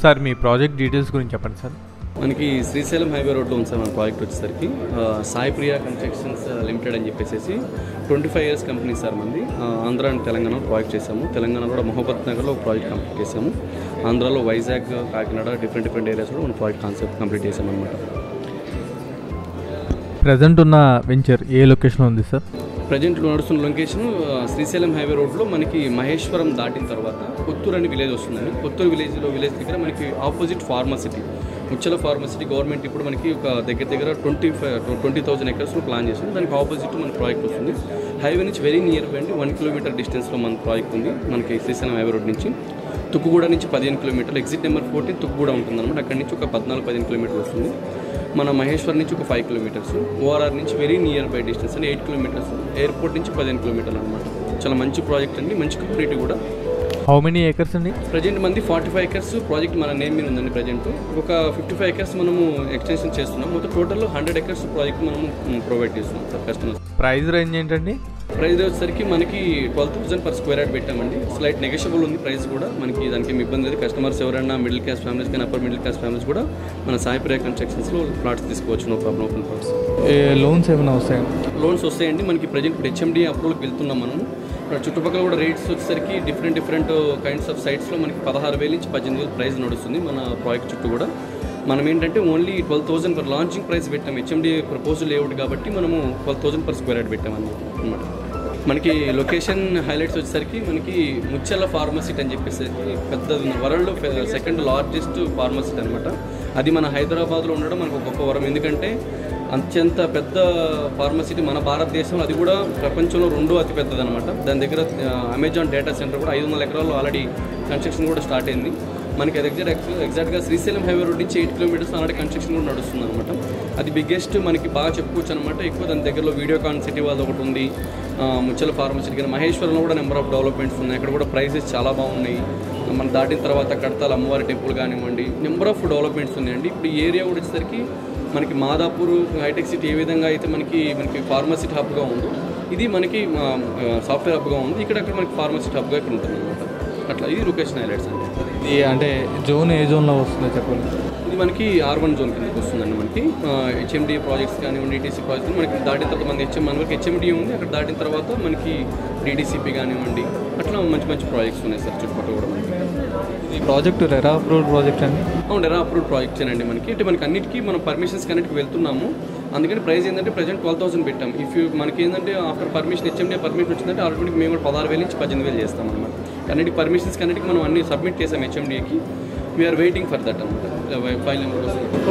Sir మీ project details గురించి చెప్పండి sir. మనకి శ్రీశైలం హైవే రోడ్లో ఉంది సార్ మన ప్రాజెక్ట్ వచ్చేసరికి సాయి ప్రియా కన్స్ట్రక్షన్స్ లిమిటెడ్ అని చెప్పేసి 25 years కంపెనీ సార్ మంది. ఆంధ్ర అండ్ తెలంగాణ ప్రాజెక్ట్ చేసాము. తెలంగాణలో కూడా మహబూబ్ నగర్లో ఒక ప్రాజెక్ట్ కంప్లీట్ చేసాము. ఆంధ్రాలో వైజాగ్, కాకినాడ డిఫరెంట్ ఏరియాస్ కూడా మన ప్రాజెక్ట్ కాన్సెప్ట్ కంప్లీట్ చేసాము అనమాట. ప్రజెంట్ ఉన్న వెంచర్ ఏ లొకేషన్లో ఉంది సార్? ప్రజెంట్ నడుస్తున్న లొకేషన్ శ్రీశైలం హైవే రోడ్లో మనకి మహేశ్వరం దాటిన తర్వాత కొత్తూరు అనే విలేజ్ వస్తుందండి. కొత్తూరు విలేజ్ దగ్గర మనకి ఆపోజిట్ ఫార్మసిటీ, ముచ్చల ఫార్మసిటీ గవర్నమెంట్ ఇప్పుడు మనకి ఒక దగ్గర 20,000 acres ప్లాన్ చేసింది. దానికి ఆపోజిట్ మన ప్రాజెక్ట్ వస్తుంది. హైవే నుంచి వెరీ నియర్ బై అండి 1 kilometer డిస్టెన్స్లో మన ప్రాజెక్ట్ ఉంది. మనకి శ్రీశైలం హైవే రోడ్ నుంచి తుక్కుగూడ నుంచి 15 kilometers, ఎగ్జిట్ నెంబర్ 14 తుక్కుగూడ ఉంటుంది అనమాట. అక్కడి నుంచి ఒక 14-15 kilometers వస్తుంది. మన మహేశ్వర్ నుంచి ఒక 5 kilometers, ఓఆర్ఆర్ నుంచి వెరీ నియర్ బై డిస్టెన్స్ అంటే 8 kilometers, ఎయిర్పోర్ట్ నుంచి 15 kilometers అనమాట. చాలా మంచి ప్రాజెక్ట్ అండి, మంచి కమ్యూనిటీ కూడా. హౌ మెనీ ఏకర్స్ అండి? ప్రజెంట్ మంది 45 acres ప్రాజెక్ట్ మన నేమ్ మీద ఉందండి. ప్రజెంట్ ఒక 55 acres మనము ఎక్స్టెన్షన్ చేస్తున్నాం. మొత్తం టోటల్ 100 acres ప్రాజెక్ట్ మనము ప్రొవైడ్ చేస్తున్నాం సార్ కస్టమర్స్. ప్రైస్ రేంజ్ ఏంటండి? ప్రైస్ వచ్చేసరికి మనకి 12,000 per square yard పెట్టామండి. స్లైట్ నెగోషియబుల్ ఉంది ప్రైస్ కూడా. మనకి దానికి ఏమి ఇబ్బంది లేదు. కస్టమర్స్ ఎవరైనా మిడిల్ క్లాస్ ఫ్యామిలీస్ కానీ అప్పర్ మిడిల్ క్లాస్ ఫ్యామిలీస్ కూడా మన సాయి ప్రియా కన్స్ట్రక్షన్స్లో ప్లాట్స్ తీసుకోవచ్చు. No problem. Open plots. Loans ఏమైనా వస్తాయి? లోన్స్ వస్తాయండి. మనకి ప్రజెంట్ ఇప్పుడు హెచ్ఎండి అప్రూవల్కి వెళ్తున్నాం మనము. చుట్టుపక్కల కూడా రేట్స్ వచ్చేసరికి డిఫరెంట్ కైండ్స్ ఆఫ్ సైట్స్లో మనకి 16,000 నుంచి 18,000 ప్రైస్ నడుస్తుంది మన ప్రాజెక్ట్ చుట్టూ కూడా. మనం ఏంటంటే ఓన్లీ 12,000 per లాంచింగ్ ప్రైస్ పెట్టాం. హెచ్ఎండి ప్రపోజల్ లేఅవుట్ కాబట్టి మనము 12,000 per square yard పెట్టాం అనమాట. మనకి లొకేషన్ హైలైట్స్ వచ్చేసరికి మనకి ముచ్చల ఫార్మసిటీ అని చెప్పేసి పెద్దది వరల్డ్ సెకండ్ లార్జెస్ట్ ఫార్మసిటీ అనమాట. అది మన హైదరాబాద్లో ఉండడం మనకు ఒక గొప్ప వరం. ఎందుకంటే అత్యంత పెద్ద ఫార్మసిటీ మన భారతదేశంలో, అది కూడా ప్రపంచంలో 2వ అతి పెద్దది అనమాట. దాని దగ్గర అమెజాన్ డేటా సెంటర్ కూడా 500 acres ఆల్రెడీ కన్స్ట్రక్షన్ కూడా స్టార్ట్ అయింది. మనకి అది ఎగ్జాక్ట్గా శ్రీశైలం హైవే రోడ్ నుంచి 8 kilometers ఆల్రెడీ కన్స్ట్రక్షన్ కూడా నడుస్తుంది అనమాట. అది బిగ్గెస్ట్ మనకి బాగా చెప్పుకోవచ్చు అనమాట. ఎక్కువ దాని దగ్గరలో వీడియోకాన్ సిటీ వాళ్ళది ఒకటి ఉంది, ముచ్చల ఫార్మసిటీ. కానీ మహేశ్వరంలో కూడా నెంబర్ ఆఫ్ డెవలప్మెంట్స్ ఉన్నాయి. అక్కడ కూడా ప్రైసెస్ చాలా బాగున్నాయి. మనం దాటిన తర్వాత కడతాల అమ్మవారి టెంపుల్ కానివ్వండి, నెంబర్ ఆఫ్ డెవలప్మెంట్స్ ఉన్నాయండి. ఇప్పుడు ఈ ఏరియా కూడా వచ్చేసరికి మనకి మాదాపూర్ హైటెక్ సిటీ ఏ విధంగా అయితే మనకి ఫార్మసిటీ హబ్గా ఉందో, ఇది మనకి సాఫ్ట్వేర్ హబ్గా ఉంది. ఇక్కడ మనకి ఫార్మసిటీ హబ్గా ఇక్కడ ఉంటుంది అనమాట. అట్లా ఇది లొకేషన్ హైలైట్స్ అండి. ఇది అంటే జోన్ ఏ జోన్లో వస్తుందో చెప్పండి. ఇది మనకి R1 జోన్ కిందకి వస్తుందండి. మనకి హెచ్ఎండి ప్రాజెక్ట్స్ కానివ్వండి, ఈటీసీ ప్రాజెక్ట్స్ మనకి దాటిన తర్వాత మనకి మనకి హెచ్ఎండి ఉంది. అక్కడ దాటిన తర్వాత మనకి డీడీసీపీ కానివ్వండి, అట్లా మంచి ప్రాజెక్ట్స్ ఉన్నాయి సార్ చుట్టుపక్కల కూడా. మనకి ఈ ప్రాజెక్ట్ రెరా అప్రూవ్డ్ ప్రాజెక్ట్ అండి? అవును, రెరా అప్రూవ్డ్ ప్రాజెక్ట్స్ అండి. మనకి అంటే మనకి అన్నిటికీ మనం పర్మిషన్స్ అన్నిటికి వెళ్తున్నాము. అందుకని ప్రైస్ ఏంటంటే ప్రజెంట్ 12,000 పెట్టాం. మనకి ఏంటంటే ఆఫ్టర్ పర్మిషన్ హెచ్ఎండి పర్మిషన్ వచ్చిందంటే ఆటోమేటిక్ మేము కూడా 16,000 నుంచి 18,000 చేస్తాం అనమాట. అన్నిటికి పర్మిషన్స్ అన్నిటికి మనం అన్ని సబ్మిట్ చేసాం హెచ్ఎండికి. వీఆర్ వెయిటింగ్ ఫర్ దట్ అనమాట. ఫైల్ నెంబర్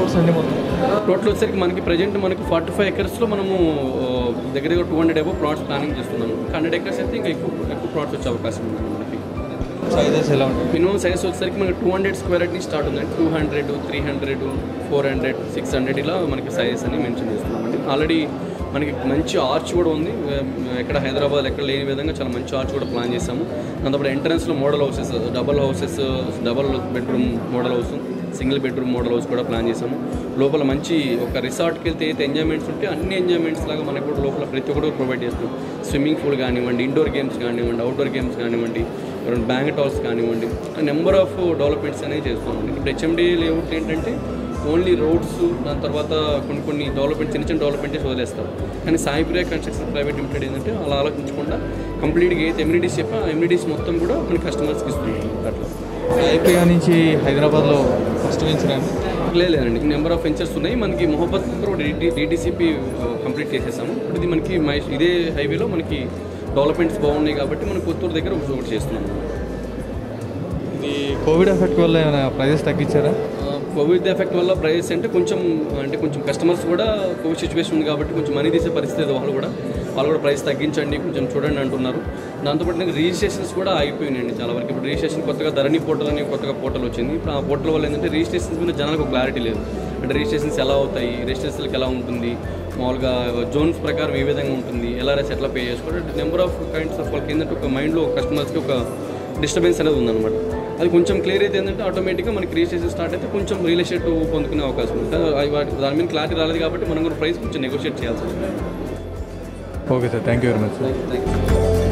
టోటల్ వచ్చేసరికి మనకి ప్రజెంట్ మనకి 45 acres మనము దగ్గర 200 above ప్లాట్స్ ప్లానింగ్ చేస్తున్నాము. 100 acres అయితే ఇంకా ఎక్కువ ప్లాట్స్ వచ్చే అవకాశం ఉంది మనకి. సైజెస్ ఎలా ఉంటుంది? మినిమం సైజ్ వచ్చేసరికి మనకి 200 square yard నుంచి స్టార్ట్ ఉందండి. 200, 300, 400, 600 ఇలా మనకి సైజెస్ అని మెన్షన్ చేస్తున్నామండి. ఆల్రెడీ మనకి మంచి ఆర్చ్ కూడా ఉంది. ఎక్కడ హైదరాబాద్ ఎక్కడ లేని విధంగా చాలా మంచి ఆర్చ్ కూడా ప్లాన్ చేసాము. దాంతోపాటు ఎంట్రన్స్లో model houses, double bedroom model house, single bedroom model house కూడా ప్లాన్ చేసాము. లోపల మంచి ఒక రిసార్ట్కి వెళ్తే అయితే ఎంజాయ్మెంట్స్ ఉంటే అన్ని ఎంజాయ్మెంట్స్ లాగా మనకు కూడా లోపల ప్రతి ఒక్కరు ప్రొవైడ్ చేస్తాం. స్విమ్మింగ్ పూల్ కానివ్వండి, ఇండోర్ గేమ్స్ కానివ్వండి, అవుట్డోర్ గేమ్స్ కానివ్వండి, బ్యాంకెట్ హాల్స్ కానివ్వండి, నెంబర్ ఆఫ్ డెవలప్మెంట్స్ అనేవి చేస్తామండి. ఇప్పుడు హెచ్ఎండి లేఅవుట్ ఏంటంటే ఓన్లీ రోడ్స్, దాని తర్వాత కొన్ని డెవలప్మెంట్ చిన్న డెవలప్మెంట్స్ వదిలేస్తారు. కానీ Sai Priya construction private limited ఏంటంటే అలా ఆలోచించకుండా కంప్లీట్గా అయితే ఎమ్యూనిటీస్ చెప్పా ఎమ్యూనిటీస్ మొత్తం కూడా మన కస్టమర్స్కి ఇస్తుంది. అట్లా సాయి ప్రియా నుంచి హైదరాబాద్లో ఫస్ట్ వెంచర్ లేదండి, నెంబర్ ఆఫ్ వెంచర్స్ ఉన్నాయి. మనకి మొహబత్ డీటీసీపీ కంప్లీట్ చేసేసాము. ఇప్పుడు ఇది మనకి ఇదే హైవేలో మనకి డెవలప్మెంట్స్ బాగున్నాయి కాబట్టి మనం కొత్తూరు దగ్గర ఒకటి చేస్తున్నాము. ఇది కోవిడ్ ఎఫెక్ట్ వల్ల ఏమైనా ప్రైజెస్ తగ్గించారా? కోవిడ్ ఎఫెక్ట్ వల్ల ప్రైస్ అంటే కొంచెం కస్టమర్స్ కూడా కోవిడ్ సిచ్యువేషన్ ఉంది కాబట్టి కొంచెం మనీ తీసే పరిస్థితి వాళ్ళు కూడా ప్రైస్ తగ్గించండి కొంచెం చూడండి అంటున్నారు. దాంతోపాటు నాకు రిజిస్ట్రేషన్స్ కూడా ఆగిపోయినాయండి చాలా వరకు. ఇప్పుడు రిజిస్ట్రేషన్ కొత్తగా ధరణి పోర్టల్ అని కొత్తగా పోర్టల్ వచ్చింది. ఇప్పుడు ఆ పోర్టల్ వల్ల ఏంటంటే రిజిస్ట్రేషన్స్ మీద జనాలకు క్లారిటీ లేదు. అంటే రిజిస్ట్రేషన్స్ ఎలా అవుతాయి, రిజిస్ట్రేషన్కి ఎలా ఉంటుంది, మామూలుగా జోన్స్ ప్రకారం ఏ విధంగా ఉంటుంది, ఎల్ఆర్ఎస్ ఎట్లా పే చేసుకోవాలి, నెంబర్ ఆఫ్ కైండ్స్ ఆఫ్ వాళ్ళకి ఏంటంటే ఒక మైండ్లో కస్టమర్స్కి ఒక డిస్టర్బెన్స్ అనేది ఉందన్నమాట. అది కొంచెం క్లియర్ అయితే ఏంటంటే ఆటోమేటిక్గా మనకి రిజిస్ట్రేషన్ స్టార్ట్ అయితే కొంచెం రియల్ ఎస్టేట్ పొందుకునే అవకాశం ఉంటుంది. దాని మీద క్లారిటీ రాలేదు కాబట్టి మనం కూడా ప్రైస్ కొంచెం నెగోషియేట్ చేయాల్సి వస్తుంది. Okay sir, thank you very much. Thank you.